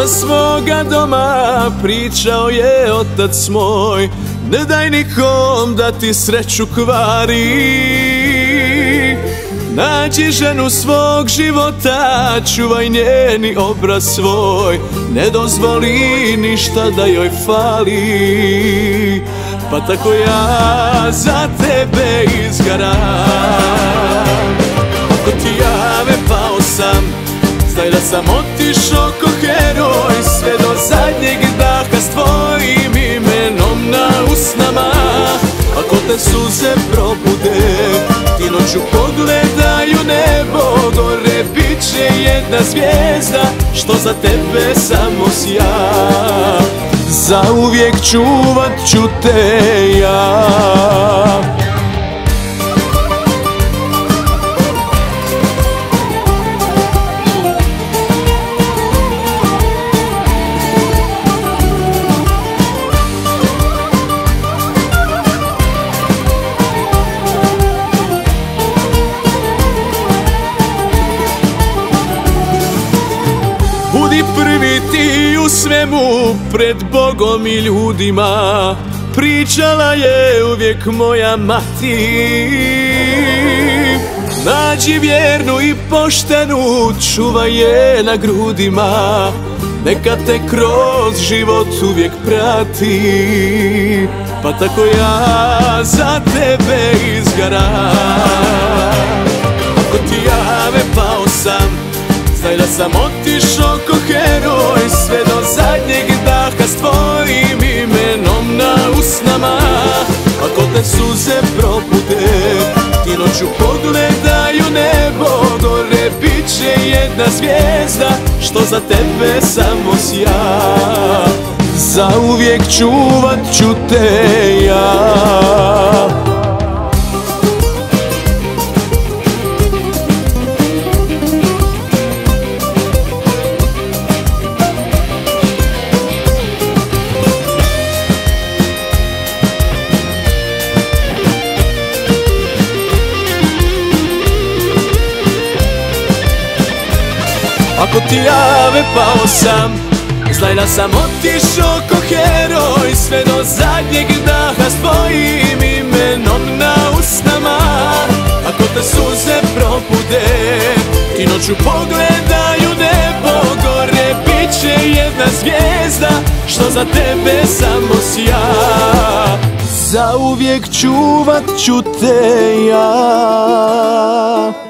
sa svoga doma pričao je otac moj: ne daj nikom da ti sreću kvari. Nađi ženu svog života, čuvaj njeni obraz svoj, ne dozvoli ništa da joj fali. Pa tako ja za tebe izgaram. Ako ti jave pao sam, znaj da sam otišao ko heroj, sve do zadnjeg daha s tvojim imenom na usnama. Ako te suze probude, ti noću pogledaju nebo, gore bit će jedna zvijezda što za tebe samo sja. Zauvijek čuvat ću te ja. Budi prvi ti u svemu pred Bogom i ljudima, pričala je uvijek moja mati. Nađi vjernu i poštenu, čuvaj je na grudima, neka te kroz život uvijek prati. Pa tako ja za tebe izgaram. Ako ti jave pao sam, znaj da sam otišao ko heroj, sve do zadnjeg daha s tvojim imenom na usnama. Ako te suze probude, ti noću pogledaju nebo, gore bit će jedna zvijezda što za tebe samo sja. Zauvijek čuvat ću te ja. Ako ti jave pao sam, znaj da sam otišao ko heroj, sve do zadnjeg daha s tvojim imenom na usnama. Ako te suze probude, ti noću pogledaju nebo, gore bit će jedna zvijezda što za tebe samo sja. Zauvijek čuvat ću te ja.